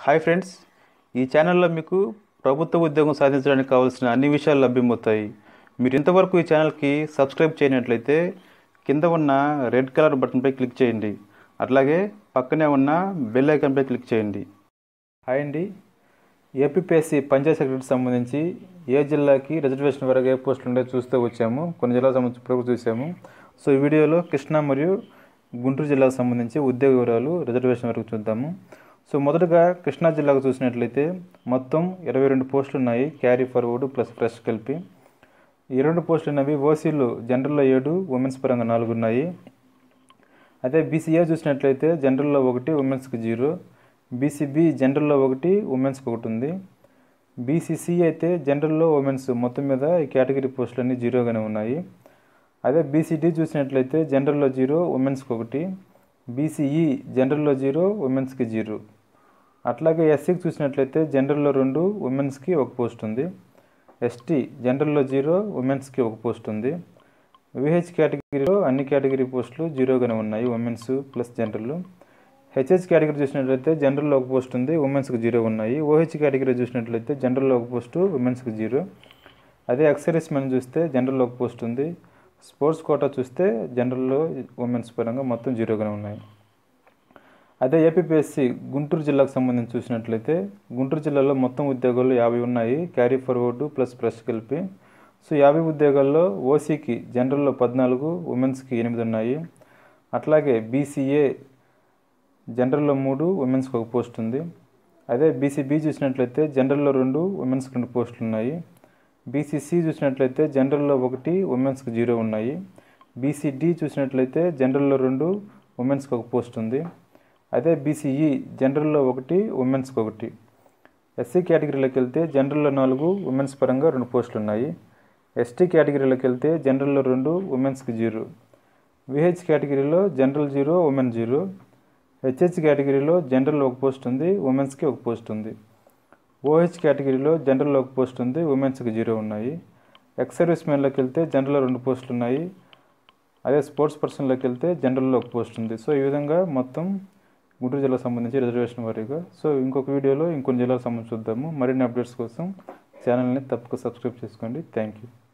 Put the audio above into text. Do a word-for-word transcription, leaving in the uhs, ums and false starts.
Hi friends, ఈ ఛానల్లో మీకు ప్రభుత్వ ఉద్యోగం సాధించడానికి కావాల్సిన అన్ని విషయాలు లభ్యమవుతాయి. మీరు ఇంతవరకు ఈ ఛానల్కి సబ్స్క్రైబ్ చేయనట్లయితే కింద ఉన్న రెడ్ కలర్ బటన్పై క్లిక్ చేయండి. అట్లాగే పక్కనే ఉన్న బెల్ ఐకాన్పై క్లిక్ చేయండి. హాయ్ అండి, ఏపీపీఎస్సీ పంచాయత్ సెక్రటరీకి సంబంధించి ఏ జిల్లాకి రిజర్వేషన్ వరకు ఏ పోస్టులు ఉండేది చూస్తూ వచ్చాము. కొన్ని జిల్లాలకు సంబంధించి ఇప్పుడు చూసాము. సో ఈ వీడియోలో కృష్ణా మరియు గుంటూరు జిల్లాకు సంబంధించి ఉద్యోగ వివరాలు రిజర్వేషన్ వరకు చూద్దాము. సో మొదటగా కృష్ణా జిల్లాకు చూసినట్లయితే మొత్తం ఇరవై రెండు పోస్టులు ఉన్నాయి, క్యారీ ఫార్వర్డ్ ప్లస్ ఫ్రెష్ కలిపి. ఈ రెండు పోస్టులు ఉన్నవి ఓసీలు జనరల్లో ఏడు, ఉమెన్స్ పరంగా నాలుగు ఉన్నాయి. అదే బీసీఏ చూసినట్లయితే జనరల్లో ఒకటి, ఉమెన్స్కి జీరో. బీసీబీ జనరల్లో ఒకటి, ఉమెన్స్కి ఒకటి ఉంది. బీసీసీ అయితే జనరల్లో ఉమెన్స్ మొత్తం మీద ఈ కేటగిరీ పోస్టులన్నీ జీరోగానే ఉన్నాయి. అదే బీసీడీ చూసినట్లయితే జనరల్లో జీరో, ఉమెన్స్కి ఒకటి. బీసీఈ జనరల్లో జీరో, ఉమెన్స్కి జీరో. అట్లాగే ఎస్సీకి చూసినట్లయితే జనరల్లో రెండు, ఉమెన్స్కి ఒక పోస్ట్ ఉంది. ఎస్టీ జనరల్లో జీరో, ఉమెన్స్కి ఒక పోస్ట్ ఉంది. విహెచ్ కేటగిరీలో అన్ని కేటగిరీ పోస్టులు జీరోగానే ఉన్నాయి, women's plus general. HH category చూసినట్లయితే జనరల్లో ఒక పోస్ట్ ఉంది, ఉమెన్స్కి జీరో ఉన్నాయి. ఓహెచ్ కేటగిరీ చూసినట్లయితే జనరల్లో ఒక పోస్టు, ఉమెన్స్కి జీరో. అదే ఎక్సర్వీస్ మెన్ చూస్తే జనరల్లో ఒక పోస్ట్ ఉంది. స్పోర్ట్స్ కోటా చూస్తే జనరల్లో ఉమెన్స్ పరంగా మొత్తం జీరోగానే ఉన్నాయి. అదే ఏపీపీఎస్సీ గుంటూరు జిల్లాకు సంబంధించి చూసినట్లయితే గుంటూరు జిల్లాలో మొత్తం ఉద్యోగాలు యాభై ఉన్నాయి, క్యారీ ఫార్వర్డ్ ప్లస్ ఫ్రెష్ కలిపి. సో యాభై ఉద్యోగాల్లో ఓసీకి జనరల్లో పద్నాలుగు, ఉమెన్స్కి ఎనిమిది ఉన్నాయి. అట్లాగే బీసీఏ జనరల్లో మూడు, ఉమెన్స్కి ఒక పోస్ట్ ఉంది. అదే బీసీబీ చూసినట్లయితే జనరల్లో రెండు, ఉమెన్స్కి రెండు పోస్టులు ఉన్నాయి. బీసీసీ చూసినట్లయితే జనరల్లో ఒకటి, ఉమెన్స్కి జీరో ఉన్నాయి. బీసీడీ చూసినట్లయితే జనరల్లో రెండు, ఉమెన్స్కి ఒక పోస్ట్ ఉంది. అదే బీసీఈ జనరల్లో ఒకటి, ఉమెన్స్కి ఒకటి. ఎస్సీ కేటగిరీలోకి వెళ్తే జనరల్లో నాలుగు, ఉమెన్స్ పరంగా రెండు పోస్టులు ఉన్నాయి. ఎస్టీ కేటగిరీలోకి వెళ్తే జనరల్లో రెండు, ఉమెన్స్కి జీరో. విహెచ్ కేటగిరీలో general zero, women zero. HH కేటగిరీలో జనరల్ ఒక పోస్ట్ ఉంది, ఉమెన్స్కి ఒక పోస్ట్ ఉంది. ఓహెచ్ కేటగిరీలో జనరల్లో ఒక పోస్ట్ ఉంది, ఉమెన్స్కి జీరో ఉన్నాయి. ఎక్స్ సర్వీస్ మెన్లోకి వెళ్తే జనరల్లో రెండు పోస్టులు ఉన్నాయి. అదే స్పోర్ట్స్ పర్సన్లోకి వెళ్తే జనరల్లో ఒక పోస్ట్ ఉంది. సో ఈ విధంగా మొత్తం గుంటూరు జిల్లాకు సంబంధించి రిజర్వేషన్ వారీగా. సో ఇంకొక వీడియోలో ఇంకొన్ని జిల్లాలకు సంబంధించి చూద్దాము. మరిన్ని అప్డేట్స్ కోసం ఛానల్ని తప్పక సబ్స్క్రైబ్ చేసుకోండి. Thank you.